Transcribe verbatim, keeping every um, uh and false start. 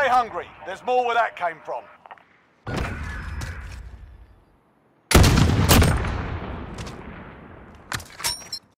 stay hungry. There's more where that came from.